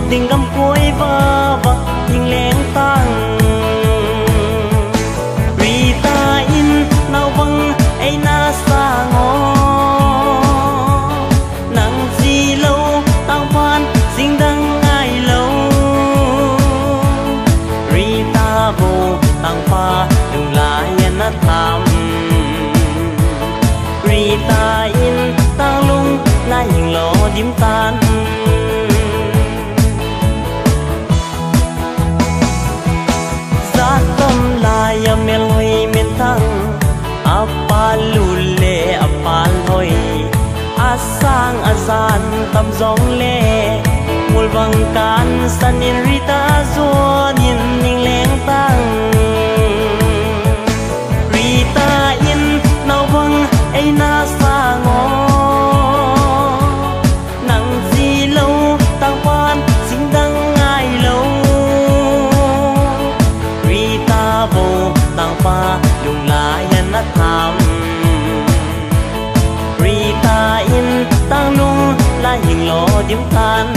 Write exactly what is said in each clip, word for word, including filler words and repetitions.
tình găm cuối va vặc tình lén tăng Rita in nào vâng ấy na xa ngó nắng gì lâu tao phan sinh đăng ai lâu Rita vô tăng pha đừng lại na tham Rita in tang lung lại hình lò điểm tan Giá tâm lại mê lôi mê thăng Apa lule apa lôi Asang azan tâm giông lê Mùl vang can san in Rita zo Nhìn nhìn lén tăng Rita in nào vâng ấy na xa ngó nắng gì lâu tăng phan sinh đăng ai lâu Rita vô tăng pha đừng lại na tham Rita in tăng nung lại hình lò điểm tan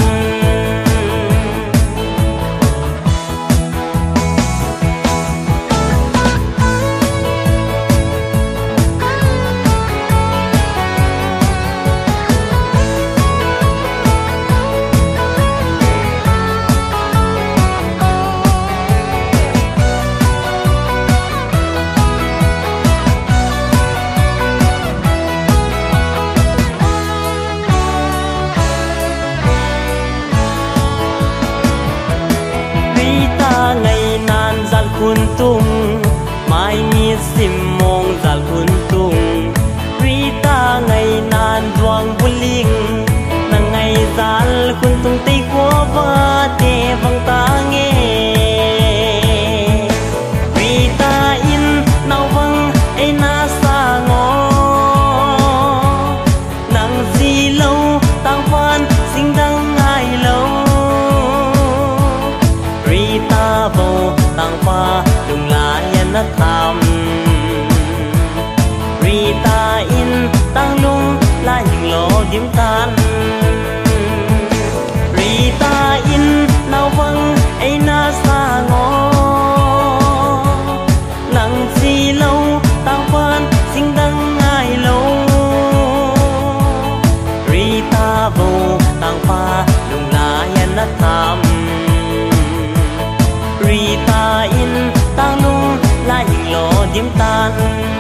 ngày nan zal kun tung mai mi sim mong zal kun tung Rita ngày nan duang buling nang ngày zal kun tung tei ko va te vang ta nghe Rita in nào vang ai na sa ngó nang gì lâu tang phan sinh đăng ai lâu Rita vô tăng pha đừng lại na tham Rita in tăng lung lại hình lò điểm tan Rita in nào vâng ấy na xa ngó nắng gì lâu tăng phan sinh đăng ai lâu Rita vô tăng pha đừng lại na tham Rita in tăng nung lại hình lò điểm tan